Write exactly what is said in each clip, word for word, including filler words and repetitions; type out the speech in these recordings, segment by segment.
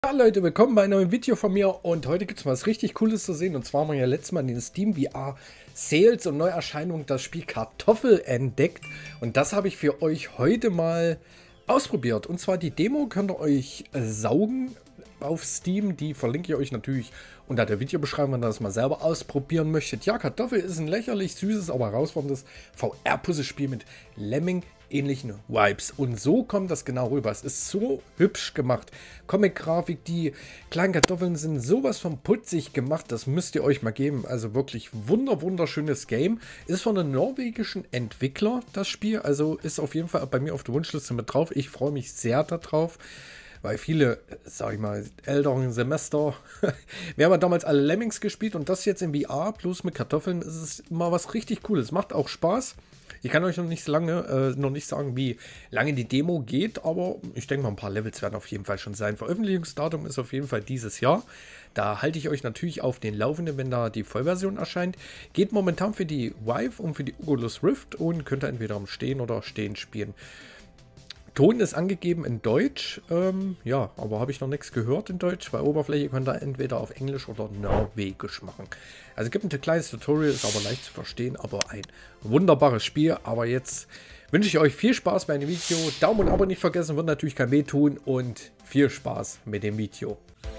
Ja Leute, willkommen bei einem neuen Video von mir und heute gibt es was richtig Cooles zu sehen, und zwar haben wir ja letztes Mal in den Steam V R Sales und Neuerscheinungen das Spiel Kartoffel entdeckt, und das habe ich für euch heute mal ausprobiert. Und zwar die Demo könnt ihr euch äh, saugen auf Steam, die verlinke ich euch natürlich unter der Videobeschreibung, wenn ihr das mal selber ausprobieren möchtet. Ja, Kartoffel ist ein lächerlich süßes, aber herausforderndes V R-Puzzlespiel mit Lemming ähnlichen Vibes. Und so kommt das genau rüber. Es ist so hübsch gemacht. Comic-Grafik, die kleinen Kartoffeln sind sowas von putzig gemacht. Das müsst ihr euch mal geben. Also wirklich wunder, wunderschönes Game. Ist von einem norwegischen Entwickler, das Spiel. Also ist auf jeden Fall bei mir auf der Wunschliste mit drauf. Ich freue mich sehr darauf. Weil viele, sag ich mal, älteren Semester, wir haben ja damals alle Lemmings gespielt, und das jetzt in V R, plus mit Kartoffeln, ist es mal was richtig Cooles. Macht auch Spaß. Ich kann euch noch nicht so lange, äh, noch nicht sagen, wie lange die Demo geht, aber ich denke mal, ein paar Levels werden auf jeden Fall schon sein. Veröffentlichungsdatum ist auf jeden Fall dieses Jahr. Da halte ich euch natürlich auf den Laufenden, wenn da die Vollversion erscheint. Geht momentan für die Vive und für die Oculus Rift und könnt ihr entweder am Stehen oder Stehen spielen. Ton ist angegeben in Deutsch, ähm, ja, aber habe ich noch nichts gehört in Deutsch, weil Oberfläche könnt ihr entweder auf Englisch oder Norwegisch machen. Also es gibt ein kleines Tutorial, ist aber leicht zu verstehen, aber ein wunderbares Spiel. Aber jetzt wünsche ich euch viel Spaß bei dem Video, Daumen und Abo nicht vergessen, wird natürlich kein Weh tun, und viel Spaß mit dem Video.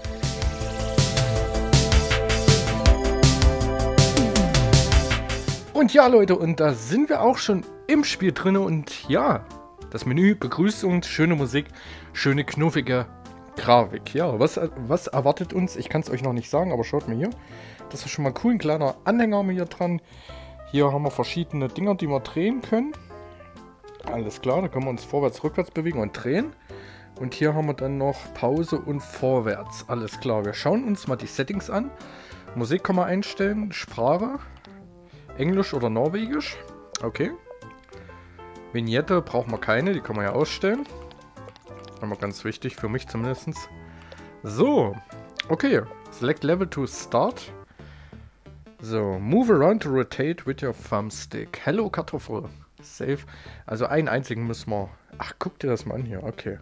Und ja Leute, und da sind wir auch schon im Spiel drin, und ja, das Menü begrüßt uns, schöne Musik, schöne knuffige Grafik. Ja, was, was erwartet uns? Ich kann es euch noch nicht sagen, aber schaut mal hier. Das ist schon mal cool, ein kleiner Anhänger haben wir hier dran. Hier haben wir verschiedene Dinger, die wir drehen können. Alles klar, da können wir uns vorwärts, rückwärts bewegen und drehen. Und hier haben wir dann noch Pause und vorwärts. Alles klar, wir schauen uns mal die Settings an. Musik kann man einstellen, Sprache, Englisch oder Norwegisch. Okay. Vignette brauchen wir keine, die kann man ja ausstellen. Aber ganz wichtig, für mich zumindest. So, okay. Select Level to Start. So, move around to rotate with your thumbstick. Hello Kartoffel. Save. Also einen einzigen müssen wir... Ach, guck dir das mal an hier, okay.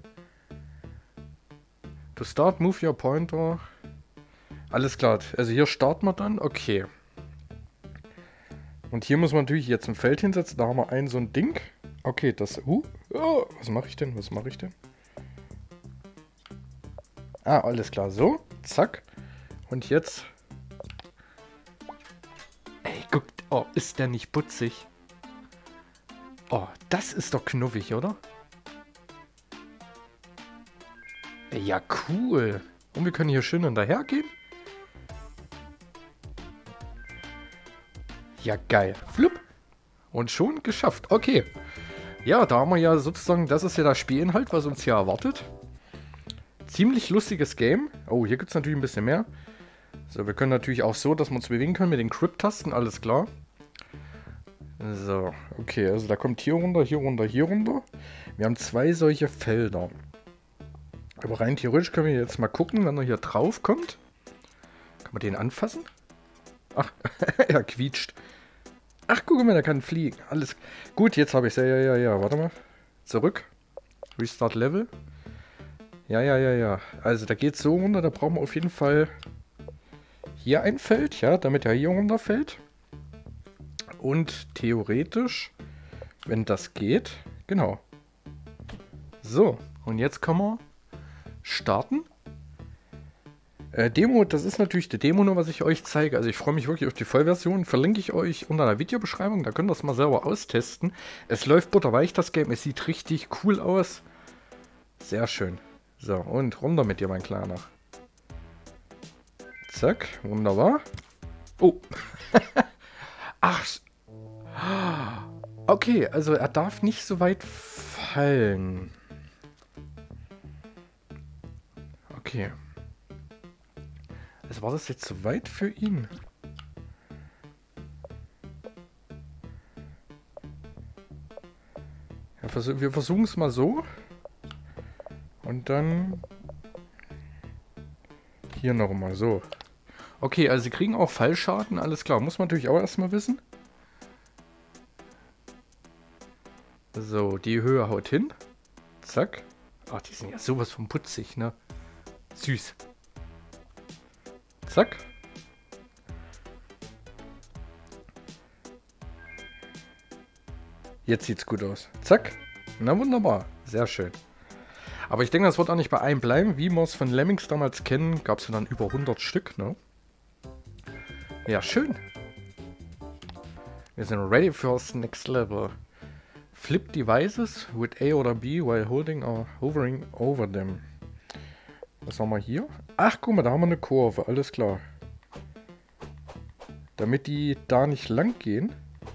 To start, move your pointer. Alles klar, also hier starten wir dann, okay. Und hier muss man natürlich jetzt ein Feld hinsetzen, da haben wir ein so ein Ding. Okay, das... Uh, oh, was mache ich denn? Was mache ich denn? Ah, alles klar. So, zack. Und jetzt... Ey, guckt. Oh, ist der nicht putzig? Oh, das ist doch knuffig, oder? Ja, cool. Und wir können hier schön hinterher gehen. Ja, geil. Flupp. Und schon geschafft. Okay. Ja, da haben wir ja sozusagen, das ist ja der Spielinhalt, was uns hier erwartet. Ziemlich lustiges Game. Oh, hier gibt es natürlich ein bisschen mehr. So, wir können natürlich auch so, dass wir uns bewegen können mit den Grip-Tasten, alles klar. So, okay, also da kommt hier runter, hier runter, hier runter. Wir haben zwei solche Felder. Aber rein theoretisch können wir jetzt mal gucken, wenn er hier drauf kommt. Kann man den anfassen? Ach, er quietscht. Ach, guck mal, der kann fliegen. Alles gut, jetzt habe ich es. Ja, ja, ja, ja. Warte mal. Zurück. Restart Level. Ja, ja, ja, ja. Also, da geht es so runter. Da brauchen wir auf jeden Fall hier ein Feld, ja, damit er hier runterfällt. Und theoretisch, wenn das geht, genau. So, und jetzt können wir starten. Äh, Demo, das ist natürlich die Demo nur, was ich euch zeige. Also ich freue mich wirklich auf die Vollversion. Verlinke ich euch unter der Videobeschreibung. Da könnt ihr das mal selber austesten. Es läuft butterweich, das Game. Es sieht richtig cool aus. Sehr schön. So, und runter mit dir, mein Kleiner. Zack, wunderbar. Oh. Ach. Okay, also er darf nicht so weit fallen. Okay. Also war das jetzt zu weit für ihn? Ja, vers wir versuchen es mal so. Und dann hier nochmal so. Okay, also sie kriegen auch Fallschaden, alles klar. Muss man natürlich auch erstmal wissen. So, die Höhe haut hin. Zack. Ach, die sind ja sowas von putzig, ne? Süß. Zack. Jetzt sieht's gut aus. Zack. Na wunderbar. Sehr schön. Aber ich denke, das wird auch nicht bei einem bleiben. Wie wir es von Lemmings damals kennen, gab es ja dann über hundert Stück, ne? Ja, schön. Wir sind ready for the next level. Flip devices with A oder B while holding or hovering over them. Was haben wir hier? Ach, guck mal, da haben wir eine Kurve. Alles klar. Damit die da nicht lang gehen.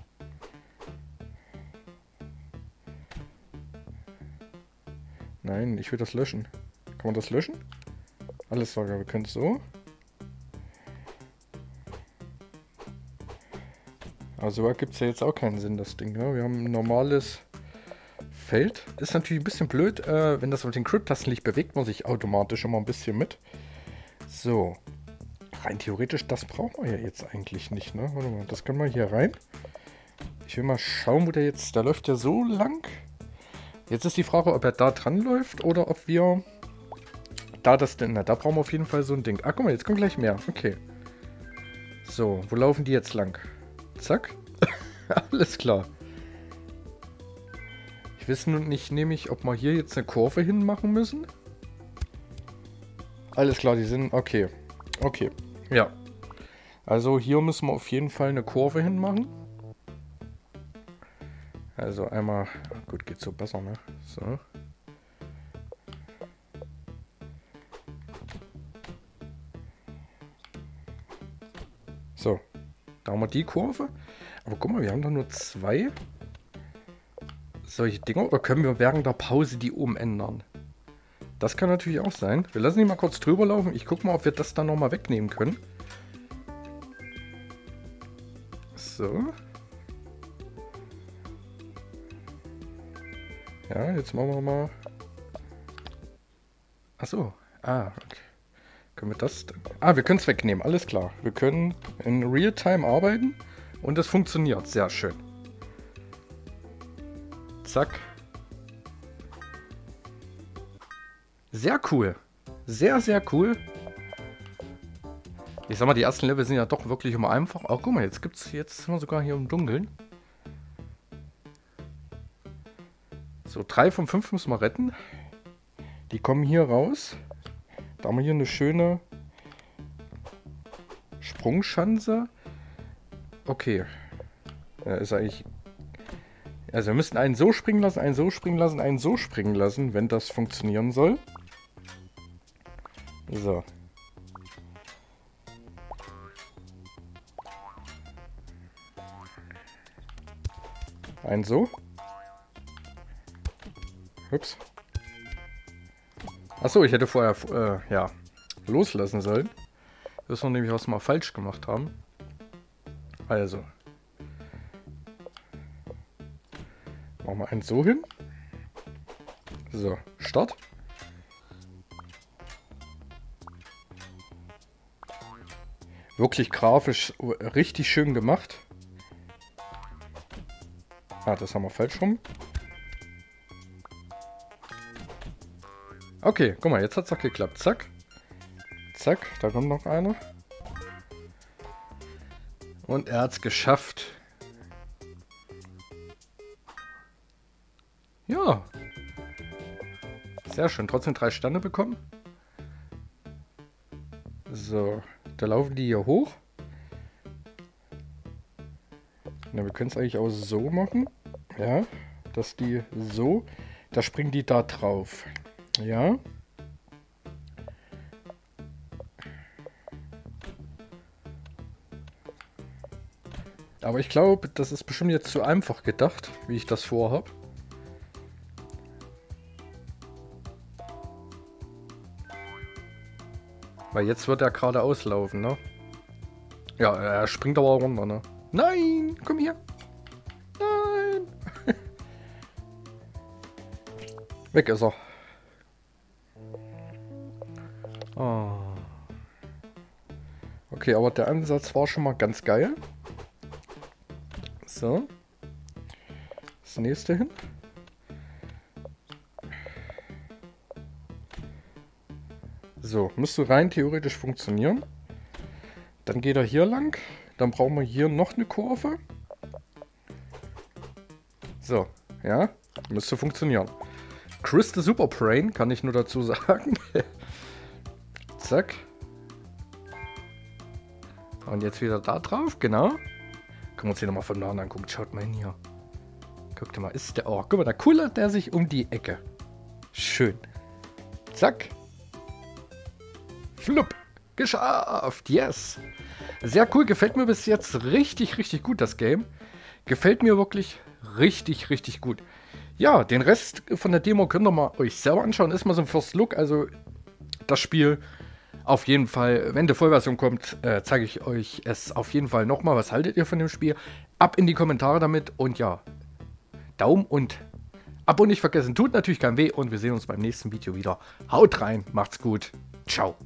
Nein, ich will das löschen. Kann man das löschen? Alles klar, wir können es so. Also gibt es ja jetzt auch keinen Sinn, das Ding. Ja? Wir haben ein normales Feld. Ist natürlich ein bisschen blöd, äh, wenn das mit den Grip-Tasten liegt, bewegt man sich automatisch immer ein bisschen mit. So. Rein theoretisch, das brauchen wir ja jetzt eigentlich nicht. Ne? Warte mal, das können wir hier rein. Ich will mal schauen, wo der jetzt... Der läuft ja so lang. Jetzt ist die Frage, ob er da dran läuft oder ob wir... Da das denn... Na, da brauchen wir auf jeden Fall so ein Ding. Ah, guck mal, jetzt kommt gleich mehr. Okay. So, wo laufen die jetzt lang? Zack. Alles klar. Ich weiß nun nicht, nämlich, ob wir hier jetzt eine Kurve hinmachen müssen. Alles klar, die sind... Okay. Okay. Ja. Also hier müssen wir auf jeden Fall eine Kurve hinmachen. Also einmal... Gut, geht so besser, ne? So. So. Da haben wir die Kurve. Aber guck mal, wir haben doch nur zwei solche Dinger. Oder können wir während der Pause die oben ändern? Das kann natürlich auch sein. Wir lassen die mal kurz drüber laufen. Ich gucke mal, ob wir das dann nochmal wegnehmen können. So. Ja, jetzt machen wir mal... Achso. Ah, okay. Können wir das... Ah, wir können es wegnehmen. Alles klar. Wir können in Realtime arbeiten. Und es funktioniert. Sehr schön. Zack. Sehr cool. Sehr, sehr cool. Ich sag mal, die ersten Level sind ja doch wirklich immer einfach. Oh, guck mal, jetzt gibt es... Jetzt sind wir sogar hier im Dunkeln. So, drei von fünf müssen wir retten. Die kommen hier raus. Da haben wir hier eine schöne Sprungschanze. Okay. Ja, ist eigentlich... Also wir müssen einen so springen lassen, einen so springen lassen, einen so springen lassen, wenn das funktionieren soll. So. Ein so. Ups. Achso, ich hätte vorher, äh, ja, loslassen sollen. Das ist noch nämlich, was wir mal falsch gemacht haben. Also. Machen wir eins so hin. So, Start. Wirklich grafisch richtig schön gemacht. Ah, das haben wir falsch rum. Okay, guck mal, jetzt hat es auch geklappt. Zack. Zack, da kommt noch einer. Und er hat es geschafft. Ja. Sehr schön. Trotzdem drei Sterne bekommen. So, da laufen die hier hoch. Na, wir können es eigentlich auch so machen. Ja, dass die so... Da springen die da drauf. Ja. Aber ich glaube, das ist bestimmt jetzt zu einfach gedacht, wie ich das vorhabe. Weil jetzt wird er gerade auslaufen, ne? Ja, er springt aber runter, ne? Nein, komm hier. Nein. Weg ist er. Oh. Okay, aber der Ansatz war schon mal ganz geil. So. Das nächste hin. So, müsste rein theoretisch funktionieren. Dann geht er hier lang. Dann brauchen wir hier noch eine Kurve. So, ja, müsste funktionieren. Chris the Super Brain, kann ich nur dazu sagen. Zack. Und jetzt wieder da drauf, genau. Können wir uns hier nochmal von nahen angucken. Schaut mal hin hier. Guckt mal, ist der... Oh, guck mal, da kullert der sich um die Ecke. Schön. Zack. Flupp. Geschafft. Yes. Sehr cool. Gefällt mir bis jetzt richtig, richtig gut, das Game. Gefällt mir wirklich richtig, richtig gut. Ja, den Rest von der Demo könnt ihr mal euch selber anschauen. Ist mal so ein First Look. Also das Spiel auf jeden Fall, wenn die Vollversion kommt, äh, zeige ich euch es auf jeden Fall nochmal. Was haltet ihr von dem Spiel? Ab in die Kommentare damit. Und ja, Daumen und Abo nicht vergessen. Tut natürlich kein weh. Und wir sehen uns beim nächsten Video wieder. Haut rein. Macht's gut. Ciao.